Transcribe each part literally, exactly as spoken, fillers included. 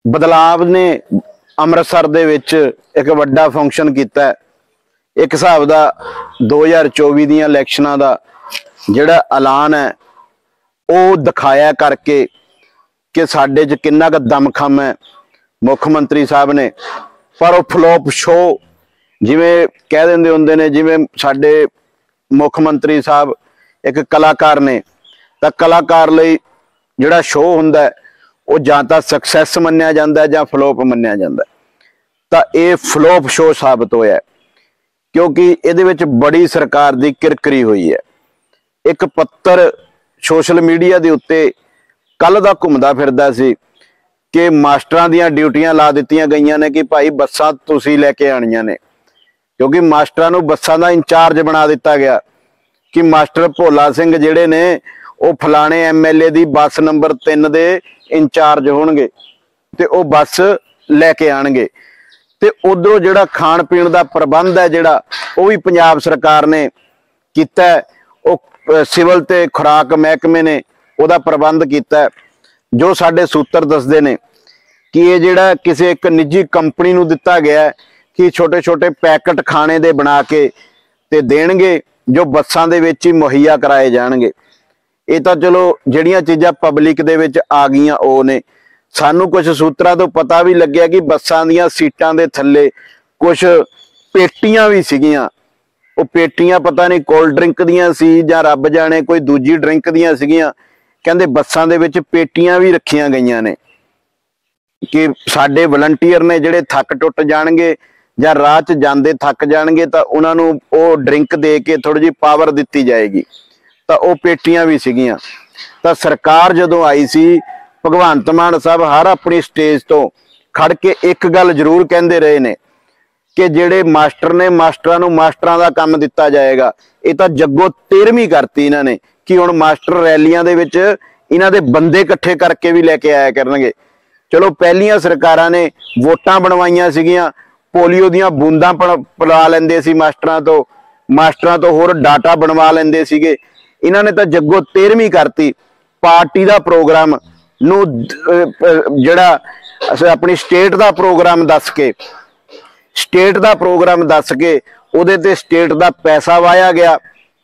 बदलाव ने अमृतसर दे विच एक वड्डा फंक्शन किया। एक हिसाब का दो हज़ार चौबी दियां इलैक्शनां दा जिहड़ा ऐलान है वो दिखाया करके कि साडे च किन्ना क दमखम है मुख्यमंत्री साहब ने। पर वो फ्लॉप शो जिवें कह देंदे हुंदे ने, जिवें साडे मुख्यमंत्री साहब एक कलाकार ने, तां कलाकार लई जिहड़ा शो हुंदा है वो जां तां सक्सैस मन्निया जांदा है जां फ्लॉप मन्निया जांदा है। तां ये फ्लॉप शो साबित होया क्योंकि इहदे विच बड़ी सरकार दी किरकिरी हुई है। एक पत्तर सोशल मीडिया के उत्ते कल दा घुमदा फिरदा सी कि मास्टरां दीयां ड्यूटियां ला दित्तियां गईयां ने कि भाई बसां तुसीं लैके आणियां ने, क्योंकि मास्टरां नूं बसां दा इंचार्ज बना दिता गया कि मास्टर भोला सिंह जिहड़े ने वो फलाने एम एल ए दी बस नंबर तीन दे इंचार्ज होणगे ते वो बस लैके आणगे। ते उधरों जिहड़ा खाण पीण दा प्रबंध है जिहड़ा वो भी पंजाब सरकार ने कीता है। वो सिविल ते खुराक महकमे ने उहदा प्रबंध कीता है। जो साडे सूत्र दसदे ने कि ये जिहड़ा किसी एक निजी कंपनी नूं दिता गया है कि छोटे छोटे पैकेट खाने दे बना के ते देणगे जो बसां दे विच ही मुहैया कराए जाणगे। ये तो चलो जिहड़ियां चीज़ां पब्लिक दे विच आ गईयां ओ ने। सानू कुछ सूत्रां तो पता भी लग्या कि बसां दीयां सीटां दे थल्ले कुछ पेटियां भी सीगियां। वो पेटियां पता नहीं कोल्ड ड्रिंक दियां सी जां रब जाने कोई दूजी ड्रिंक दियां सीगियां। कहंदे बसां दे विच पेटियां भी रखियां गईयां ने कि साडे वलंटीयर ने जिहड़े थक टुट जाणगे जां राह च जांदे थक जाणगे तां उहनां नूं ओह ड्रिंक दे के थोड़ी जी पावर दित्ती जाएगी। तां ओह पेटियां भी सीगियां। तां सरकार जदों आई सी भगवंत मान साहब हर अपनी स्टेज तो खड़ के एक गल जरूर कहंदे रहे ने कि जिहड़े मास्टर ने मास्टरां नूं मास्टरां दा काम दिता जाएगा। ये तां जग्गों तेरहवीं करती इन्हां ने कि हुण मास्टर रैलियां दे विच इन्हां दे बंदे इकट्ठे करके भी लैके आया करनगे। चलो पहलियां सरकारां ने वोटां बनवाइयां सीगियां, पोलियो दियां बूंदां पिला लैंदे सी मास्टरां तो, मास्टरां तो होर डाटा बनवा लैंदे सीगे। इन्हां ने तां जग्गों तेरहवीं करती। पार्टी दा प्रोग्राम नूं जिहड़ा अपनी स्टेट दा प्रोग्राम दस के स्टेट दा प्रोग्राम दस के उहदे ते स्टेट दा पैसा वाया गया,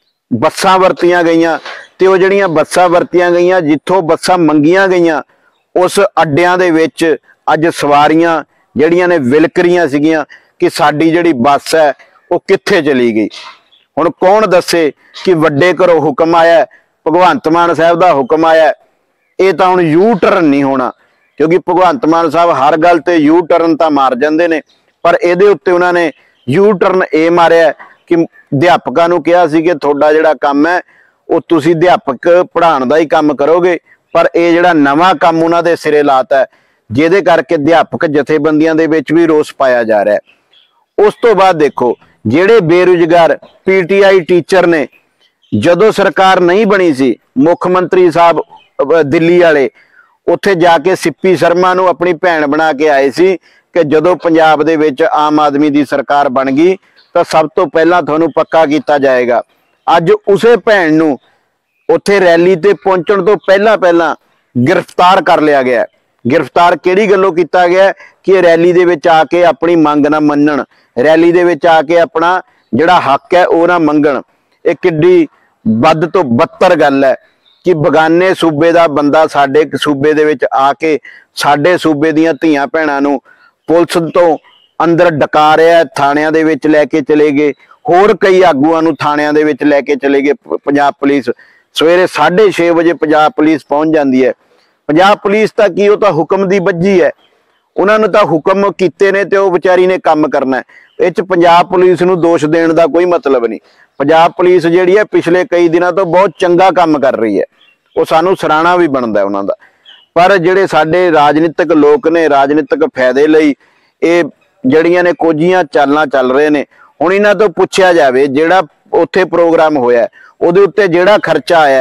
बसां वरतियां गईयां ते ओह जिहड़ियां बसां वरतियां गईयां जिथों बसां मंगियां गईयां उस अड्डियां दे विच अज सवारियां जिहड़ियां ने विलकरियां सीगियां कि साडी जिहड़ी बस है वो कित्थे चली गई। हुण कौन दसे कि वड्डे घरों हुक्म आया, भगवंत मान साहब दा हुक्म आया, ये तां हुण यू टर्न नहीं होना क्योंकि भगवंत मान साहब हर गल ते यू टर्न तां मार जांदे ने। पर इहदे उत्ते उन्हां ने यू टर्न ये मारिया कि अध्यापकां नूं कहा सी कि तुहाडा जिहड़ा काम है वो तुसीं अध्यापक पढ़ाउण दा ही काम करोगे। पर यह जिहड़ा नवां काम उन्हां दे सिरे लाता है जिहदे करके अध्यापक जथेबंदियां दे विच भी रोस पाया जा रहा है। उस तो बाद देखो जिहड़े बेरोजगार पीटीआई टीचर ने जदों सरकार नहीं बनी सी, मुख्यमंत्री साहब दिल्ली वाले उत्थे जाके सिप्पी शर्मा नूं अपनी भैण बना के आए सी कि जदों पंजाब दे विच आम आदमी दी सरकार बन गई तो सब तो पहला तुहानूं पक्का किया जाएगा। अज उसे भैण नूं उत्थे रैली ते पहुंचण तो पहला पहला गिरफ्तार कर लिया गया। गिरफ्तार किहड़ी गल्लों किया गया कि रैली दे विच आके अपनी मंग ना मन्नण, रैली दे विच आके अपना जिहड़ा हक है वो ना मंगण। ये किड्डी बद तो बदतर गल है कि बगाने सूबे दा बंदा साडे सूबे दे विच आके साडे सूबे दीयां धीआं भैणां नूं पुलिस तो अंदर डका रहा है, थाणियां दे विच लैके चले गए, होर कई आगूआं नूं थाणियां दे विच लैके चले गए। पंजाब पुलिस सवेरे साढ़े छे बजे पंजाब पुलिस पहुंच जाती है। पंजाब पुलिस तां की वो तां हुक्म दी बज्जी है, उन्होंने तां हुक्म कीते ने ते वो विचारी ने काम करना है। इस पंजाब पुलिस नूं दोष देण दा कोई मतलब नहीं। पंजाब पुलिस जिहड़ी है पिछले कई दिनों तो बहुत चंगा काम कर रही है, वो सानू सराहना भी बनता है उन्हां दा। पर जिहड़े साडे राजनीतिक लोग ने राजनीतिक फायदे लई ये जिहड़ियां ने कोझियां चालां चल रहे ने, हुण इन्हां तो पुछया जावे जिहड़ा उत्थे प्रोग्राम होया उहदे उत्ते जिहड़ा खर्चा आया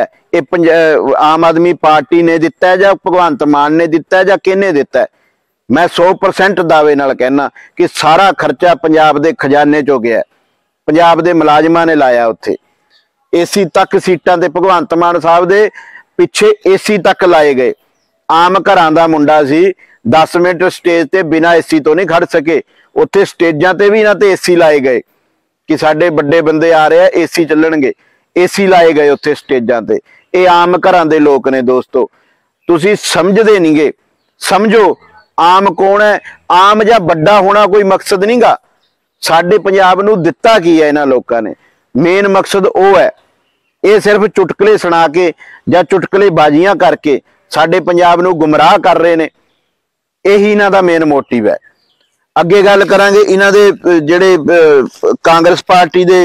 ये आम आदमी पार्टी ने दिता है जां भगवंत मान ने दिता है जां किहने दिता है। मैं सौ परसेंट दावे नाल कहना कि सारा खर्चा पंजाब दे खजाने चों गया, पंजाब दे मुलाजमां ने लाया। उत्थे एसी तक सीटां ते भगवंत मान साहब दे पिछे एसी तक लाए गए। आम घरां दा मुंडा सी दस मिनट स्टेज ते बिना एसी तो नहीं खड़ सके। उत्थे स्टेजां ते भी इन्हां ते एसी लाए गए कि साडे बड़े बंदे आ रहे हैं, एसी चलणगे, एसी लाए गए उत्थे स्टेजां ते। ये आम घरां दे लोक ने दोस्तों, तुसी समझदे नहीं गे। समझो आम कौन है, आम या बड़ा होना कोई मकसद नहीं गा। साडे पंजाब नूं दित्ता की है इन्हां लोकां ने, मेन मकसद वो है। ये सिर्फ चुटकले सुना के या चुटकले बाजियां करके साडे पंजाब नूं गुमराह कर रहे ने, यही इन्हां दा मेन मोटिव है। अगे गल करांगे इन्हां दे जिहड़े कांग्रेस पार्टी दे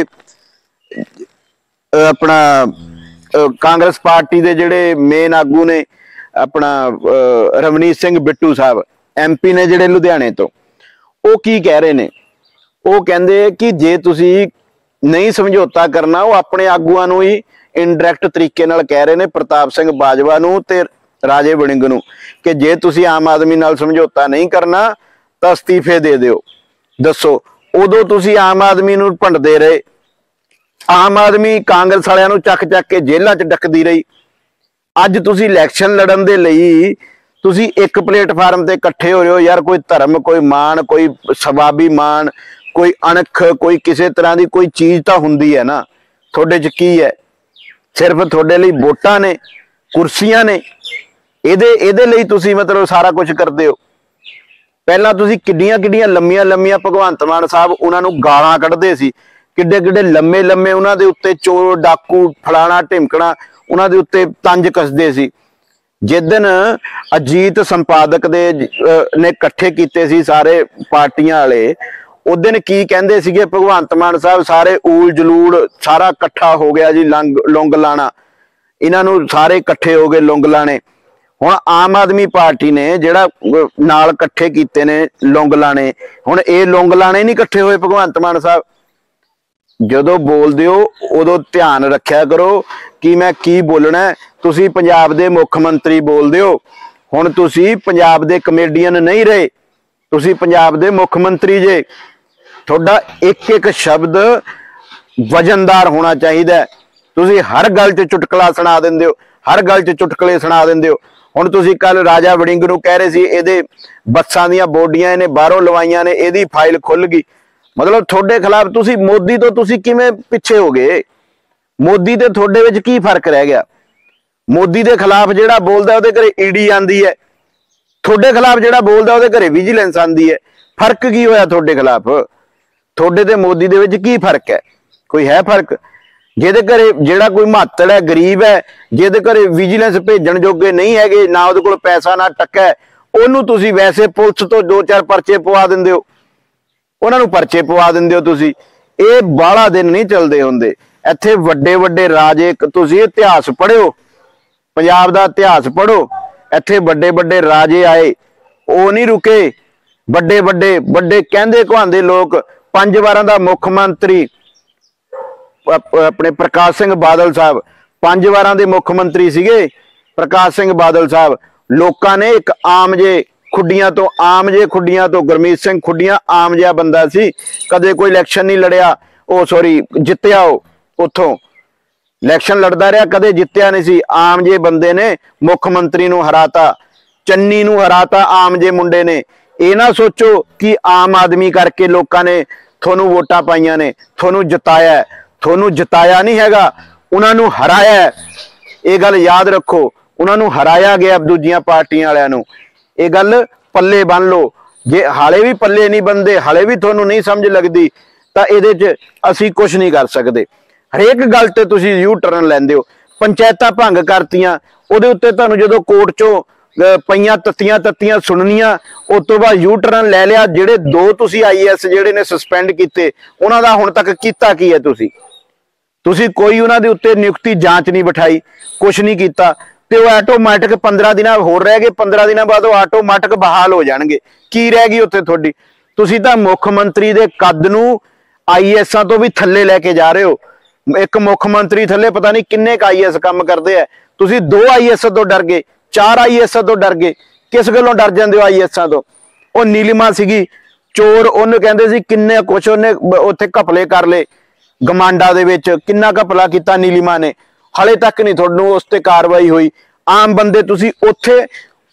अपना कांग्रेस पार्टी दे जिहड़े मेन आगू ने अपना रवनीत सिंह बिट्टू साहब एम पी ने जिहड़े लुधियाने तो, वो की कह रहे ने, वो कहंदे कि जे तुसी नहीं समझौता करना, वो अपने आगूआं नूं ही इनडायरैक्ट तरीके नाल कह रहे ने, प्रताप सिंह बाजवा नूं ते राजे वड़िंग नूं, कि जे तुसी आम आदमी नाल समझौता नहीं करना तो अस्तीफे दे दिओ। दसो उदों तुसी आम आदमी नूं भंडदे रहे, आम आदमी कांग्रेस वालियां नूं चक चक के जेलां च डकदी रही। अज तुसी इलैक्शन लड़न दे लई तुसी एक प्लेटफार्म ते इकट्ठे हो रहे हो यार। कोई धर्म, कोई मान, कोई स्वाभिमान, कोई अणख, कोई किसी तरह की कोई चीज तो हुंदी है ना। थोड़े च की है, सिर्फ थोड़े लिए वोटां ने, कुर्सियां ने, इहदे इहदे लई तुसी मतलब सारा कुछ करते हो। पहलां तुसी किड्डियां किड्डियां लंमियां लंमियां भगवंत मान साहब उन्हां नूं गालां कढदे सी, किड्डे किड्डे लम्मे लम्मे उन्हां दे उत्ते चोर डाकू फलाना ढिमकना उन्हां दे उत्ते तंज कसदे सी। जिस दिन अजीत संपादक दे ने इकट्ठे कीते सी सारे पार्टियां वाले, उस दिन की कहंदे सीगे भगवंत मान साहब सारे ऊल जलूड़ सारा इकट्ठा हो गया जी, लंग लुंग लाना, इन्हां नूं सारे इकट्ठे हो गए लुंग लाने। हुण आम आदमी पार्टी ने जिहड़ा नाल इकट्ठे कीते ने लुंग लाने, हुण ये लुंग लाने नहीं इकट्ठे होए भगवंत मान साहब। जदों बोलदे हो उदों ध्यान रखिया करो कि मैं की बोलना है। तुसी पंजाब दे मुख मंत्री बोलदे हो, हुण तुसी पंजाब दे कमेडियन नहीं रहे, तुसी पंजाब दे मुख मंत्री जे। थोड़ा एक एक शब्द वजनदार होना चाहिए। तुसी हर गल च चुटकला सुना देंदे हो, हर गल च चुटकले सुना देंदे हो। हुण तुसी कल राजा वड़िंग नूं कह रहे सी इहदे बसां दीयां बोडियां इहने बाहरों लवाइयां ने, इहदी फाइल खुल गई। मतलब थोड़े खिलाफ तुसी मोदी तो तुसी किवें पिछे हो गए? मोदी ते थोड़े विच की फर्क रह गया? मोदी दे खिलाफ जिहड़ा बोलदा उहदे घरे ईडी आंदी है, थोड़े खिलाफ जिहड़ा बोलदा उहदे घरे विजिलेंस आंदी है। फर्क की होया थोड़े खिलाफ? थोड़े ते मोदी दे विच की फर्क है? कोई है फर्क? जिहदे घरे जिहड़ा कोई महातड़ है, गरीब है, जिहदे घरे विजिलेंस भेजण जोगे नहीं हैगे, ना उहदे कोल पैसा ना टक्का है, उहनूं तुसी वैसे पुलिस तो दो चार परचे पवा दिंदे हो, उन्हां नूं परचे पवा दिंदे हो तुसी। ये बाला दिन नहीं चलदे हुंदे। इत्थे वड्डे वड्डे राजे, तुसी इतिहास पढ़िओ, पंजाब दा इतिहास पढ़ो। इत्थे वड्डे वड्डे राजे आए, वो नहीं रुके। वड्डे वड्डे वड्डे कहंदे कहांदे लोग, पंज वारां दा मुख मंत्री अपने प्रकाश सिंह बादल साहब, पंज वारां दे मुख मंत्री सीगे प्रकाश सिंह बादल साहब। लोकां ने एक आम जे खुड्डियां तो आम जे खुड्डियां तो गुरमीत सिंह खुड्डियां आम जिहा बंदा सी, कदे कोई इलैक्शन नहीं लड़िया, ओ सॉरी जित्तिया, हो उथों इलैक्शन लड़दा रहा, कदे जित्तिया नहीं सी। आम जे बंदे ने मुख मंत्री नूं हराता, चन्नी नूं हराता आम जे मुंडे ने। ये ना सोचो कि आम आदमी करके लोकां ने थोनू वोटां पाईयां ने, थोनू जिताया है। थोनू जिताया नहीं हैगा, उन्हां नूं हराया है। ये गल याद रखो, उन्हां नूं हराया गया दूजियां पार्टियां वालियां नूं। ये गल पल्ले बन लो। जे हाले भी पल्ले नहीं बनते, हाले भी थोनू नहीं समझ लगती, तो इहदे च असीं कुछ नहीं कर सकते। हरेक गल ते तुसीं यू टर्न लैंदे हो। पंचायतां भंग करतियां, उहदे उत्ते तुहानूं जदों कोर्ट चों पईयां तत्तियां तत्तियां सुननियां, उस तो बाद यू टर्न लै लिया। जिहड़े दो तुसीं आई एस जिहड़े ने सस्पेंड कीते, उन्हां दा हुण तक कीता की है? तुसीं तुसीं कोई उन्हां दे उत्ते नियुक्ति जांच नहीं बिठाई, कुछ नहीं कीता, ते वो आटोमैटिक पंद्रह दिन होर रह गए, पंद्रह दिनों बाद वो आटोमैटिक बहाल हो जाएंगे। की रह गई उत्थे तुहाडी? तुसीं तां मुख मंत्री दे कद नूं आई एसां तो भी थल्ले लैके जा रहे हो। एक मुख मंत्री थल्ले पता नहीं किन्ने क आई एस काम करते हैं। तुसीं दो आई एस तो डर गए, चार आई एस तो डर गए। किस गल्लों डर जांदे हो आई एसां तो? वो नीलिमा सीगी चोर, उन्हें कहंदे सी किन्ने कुछ उन्हें उत्थे घपले कर ले, गमांडा दे विच किन्ना घपला कीता नीलिमा ने, हाले तक नहीं तुहानूं उस ते कार्रवाई हुई। आम बंदे तुसीं उत्थे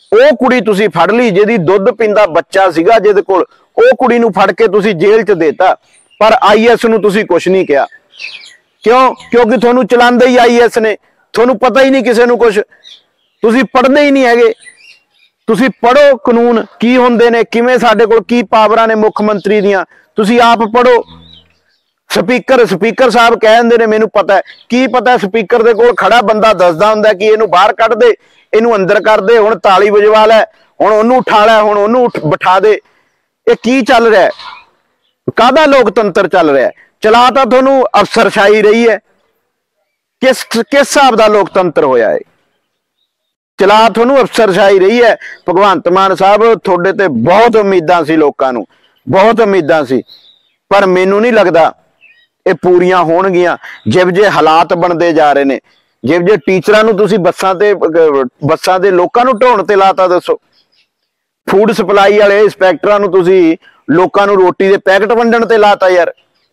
ਉਹ ਕੁੜੀ ਤੁਸੀਂ ਫੜ ਲਈ ਜਿਹਦੀ ਦੁੱਧ ਪੀਂਦਾ ਬੱਚਾ ਸੀਗਾ ਜਿਹਦੇ ਕੋਲ, ਉਹ ਕੁੜੀ ਨੂੰ ਫੜ ਕੇ ਤੁਸੀਂ ਜੇਲ੍ਹ 'ਚ ਦੇਤਾ, ਪਰ ਆਈ ਐਸ ਨੂੰ ਤੁਸੀਂ ਕੁਝ ਨਹੀਂ ਕਿਹਾ। ਕਿਉਂ? ਕਿਉਂਕਿ ਤੁਹਾਨੂੰ ਚਲਾਉਂਦੇ ਹੀ ਆਈ ਐਸ ਨੇ, ਤੁਹਾਨੂੰ ਪਤਾ ਹੀ ਨਹੀਂ ਕਿਸੇ ਨੂੰ ਕੁਝ, ਤੁਸੀਂ ਪੜ੍ਹਦੇ ਹੀ ਨਹੀਂ ਹੈਗੇ। ਤੁਸੀਂ ਪੜ੍ਹੋ ਕਾਨੂੰਨ ਕੀ ਹੁੰਦੇ ਨੇ, ਕਿਵੇਂ ਸਾਡੇ ਕੋਲ ਕੀ ਪਾਵਰਾਂ ਨੇ ਮੁੱਖ ਮੰਤਰੀ ਦੀਆਂ, ਤੁਸੀਂ ਆਪ ਪੜ੍ਹੋ। ਸਪੀਕਰ ਸਪੀਕਰ ਸਾਹਿਬ ਕਹਿ ਦਿੰਦੇ ਨੇ ਮੈਨੂੰ ਪਤਾ ਹੈ, ਕੀ ਪਤਾ? ਸਪੀਕਰ ਦੇ ਕੋਲ ਖੜਾ ਬੰਦਾ ਦੱਸਦਾ ਹੁੰਦਾ ਕਿ ਇਹਨੂੰ ਬਾਹਰ ਕੱਢ ਦੇ, ਇਹਨੂੰ ਅੰਦਰ ਕਰ ਦੇ, ਹੁਣ ਤਾਲੀ ਵਜਵਾ ਲੈ, ਹੁਣ ਉਹਨੂੰ ਉਠਾ ਲੈ, ਹੁਣ ਉਹਨੂੰ ਬਿਠਾ ਦੇ। ਇਹ ਕੀ ਚੱਲ ਰਿਹਾ ਹੈ? ਕਾਹਦਾ ਲੋਕਤੰਤਰ ਚੱਲ ਰਿਹਾ? ਚਲਾ ਤਾਂ ਤੁਹਾਨੂੰ ਅਫਸਰਸ਼ਾਹੀ ਰਹੀ ਹੈ। ਕਿਸ ਕਿਸ ਹਿਸਾਬ ਦਾ ਲੋਕਤੰਤਰ ਹੋਇਆ ਹੈ? ਚਲਾ ਤੁਹਾਨੂੰ ਅਫਸਰਸ਼ਾਹੀ ਰਹੀ ਹੈ। ਭਗਵੰਤ ਮਾਨ ਸਾਹਿਬ, ਤੁਹਾਡੇ ਤੇ ਬਹੁਤ ਉਮੀਦਾਂ ਸੀ, ਲੋਕਾਂ ਨੂੰ ਬਹੁਤ ਉਮੀਦਾਂ ਸੀ, ਪਰ ਮੈਨੂੰ ਨਹੀਂ ਲੱਗਦਾ ਇਹ ਪੂਰੀਆਂ ਹੋਣਗੀਆਂ। ਜਿਵੇਂ ਜੇ ਹਾਲਾਤ ਬਣਦੇ ਜਾ ਰਹੇ ਨੇ, ਜਿਵੇਂ ਜੇ ਟੀਚਰਾਂ ਨੂੰ ਤੁਸੀਂ ਬੱਸਾਂ ਤੇ ਬੱਸਾਂ ਦੇ ਲੋਕਾਂ ਨੂੰ ਢੋਣ ਤੇ ਲਾਤਾ, ਦੱਸੋ। ਫੂਡ ਸਪਲਾਈ ਵਾਲੇ ਇੰਸਪੈਕਟਰਾਂ ਨੂੰ ਤੁਸੀਂ ਲੋਕਾਂ ਨੂੰ ਰੋਟੀ ਦੇ ਪੈਕਟ ਵੰਡਣ ਤੇ ਲਾਤਾ। ਯਾਰ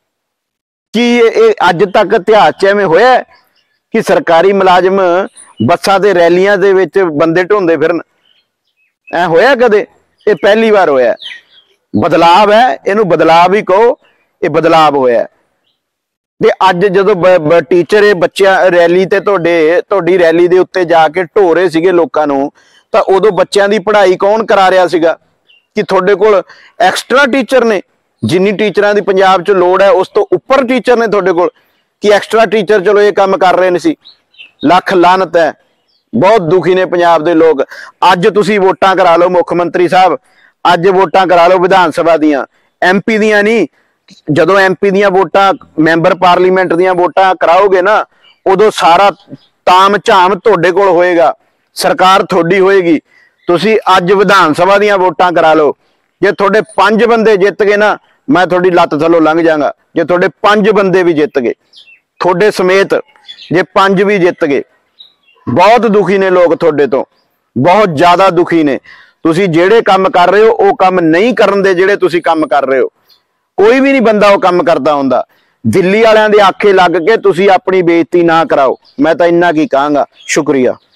ਕੀ ਇਹ ਅੱਜ ਤੱਕ ਇਤਿਹਾਸ 'ਚ ਐਵੇਂ ਹੋਇਆ ਕਿ ਸਰਕਾਰੀ ਮੁਲਾਜ਼ਮ ਬੱਸਾਂ ਤੇ ਰੈਲੀਆਂ ਦੇ ਵਿੱਚ ਬੰਦੇ ਢੋਂਦੇ ਫਿਰਨ? ਐ ਹੋਇਆ ਕਦੇ? ਇਹ ਪਹਿਲੀ ਵਾਰ ਹੋਇਆ। ਬਦਲਾਵ ਹੈ, ਇਹਨੂੰ ਬਦਲਾਵ ਹੀ ਕਹੋ, ਇਹ ਬਦਲਾਵ ਹੋਇਆ। ਤੇ ਅੱਜ ਜਦੋਂ ਟੀਚਰ ਇਹ ਬੱਚਿਆਂ ਰੈਲੀ ਤੇ ਤੁਹਾਡੇ ਤੁਹਾਡੀ ਰੈਲੀ ਦੇ ਉੱਤੇ ਜਾ ਕੇ ਢੋ ਰਹੇ ਸੀਗੇ ਲੋਕਾਂ ਨੂੰ, ਤਾਂ ਉਦੋਂ ਬੱਚਿਆਂ ਦੀ ਪੜ੍ਹਾਈ ਕੌਣ ਕਰਾ ਰਿਹਾ ਸੀਗਾ? ਕਿ ਤੁਹਾਡੇ ਕੋਲ ਐਕਸਟਰਾ ਟੀਚਰ ਨੇ? ਜਿੰਨੀ ਟੀਚਰਾਂ ਦੀ ਪੰਜਾਬ 'ਚ ਲੋੜ ਹੈ ਉਸ ਤੋਂ ਉੱਪਰ ਟੀਚਰ ਨੇ ਤੁਹਾਡੇ ਕੋਲ, ਕਿ ਐਕਸਟਰਾ ਟੀਚਰ ਚਲੋ ਇਹ ਕੰਮ ਕਰ ਰਹੇ ਨੇ ਸੀ? ਲੱਖ ਲਾਹਨਤ ਹੈ। ਬਹੁਤ ਦੁਖੀ ਨੇ ਪੰਜਾਬ ਦੇ ਲੋਕ। ਅੱਜ ਤੁਸੀਂ ਵੋਟਾਂ ਕਰਾ ਲਓ ਮੁੱਖ ਮੰਤਰੀ ਸਾਹਿਬ, ਅੱਜ ਵੋਟਾਂ ਕਰਾ ਲਓ ਵਿਧਾਨ ਸਭਾ ਦੀਆਂ, ਐਮ ਪੀ ਦੀਆਂ ਨਹੀਂ। ਜਦੋਂ ਐਮ ਪੀ ਦੀਆਂ ਵੋਟਾਂ, ਮੈਂਬਰ ਪਾਰਲੀਮੈਂਟ ਦੀਆਂ ਵੋਟਾਂ ਕਰਾਓਗੇ ਨਾ, ਉਦੋਂ ਸਾਰਾ ਤਾਮ ਝਾਮ ਤੁਹਾਡੇ ਕੋਲ ਹੋਏਗਾ, ਸਰਕਾਰ ਤੁਹਾਡੀ ਹੋਏਗੀ। ਤੁਸੀਂ ਅੱਜ ਵਿਧਾਨ ਸਭਾ ਦੀਆਂ ਵੋਟਾਂ ਕਰਾ ਲਓ, ਜੇ ਤੁਹਾਡੇ ਪੰਜ ਬੰਦੇ ਜਿੱਤ ਗਏ ਨਾ, ਮੈਂ ਤੁਹਾਡੀ ਲੱਤ ਥੱਲੋਂ ਲੰਘ ਜਾਵਾਂਗਾ। ਜੇ ਤੁਹਾਡੇ ਪੰਜ ਬੰਦੇ ਵੀ ਜਿੱਤ ਗਏ, ਤੁਹਾਡੇ ਸਮੇਤ ਜੇ ਪੰਜ ਵੀ ਜਿੱਤ ਗਏ, ਬਹੁਤ ਦੁਖੀ ਨੇ ਲੋਕ ਤੁਹਾਡੇ ਤੋਂ, ਬਹੁਤ ਜ਼ਿਆਦਾ ਦੁਖੀ ਨੇ। ਤੁਸੀਂ ਜਿਹੜੇ ਕੰਮ ਕਰ ਰਹੇ ਹੋ ਉਹ ਕੰਮ ਨਹੀਂ ਕਰਨ ਦੇ ਜਿਹੜੇ ਤੁਸੀਂ ਕੰਮ ਕਰ ਰਹੇ ਹੋ। ਕੋਈ ਵੀ ਨਹੀਂ ਬੰਦਾ ਉਹ ਕੰਮ ਕਰਦਾ ਹੁੰਦਾ। ਦਿੱਲੀ ਵਾਲਿਆਂ ਦੇ ਆਖੇ ਲੱਗ ਕੇ ਤੁਸੀਂ ਆਪਣੀ ਬੇਇੱਜ਼ਤੀ ਨਾ ਕਰਾਓ। ਮੈਂ ਤਾਂ ਇੰਨਾ ਕੀ ਕਹਾਂਗਾ। ਸ਼ੁਕਰੀਆ।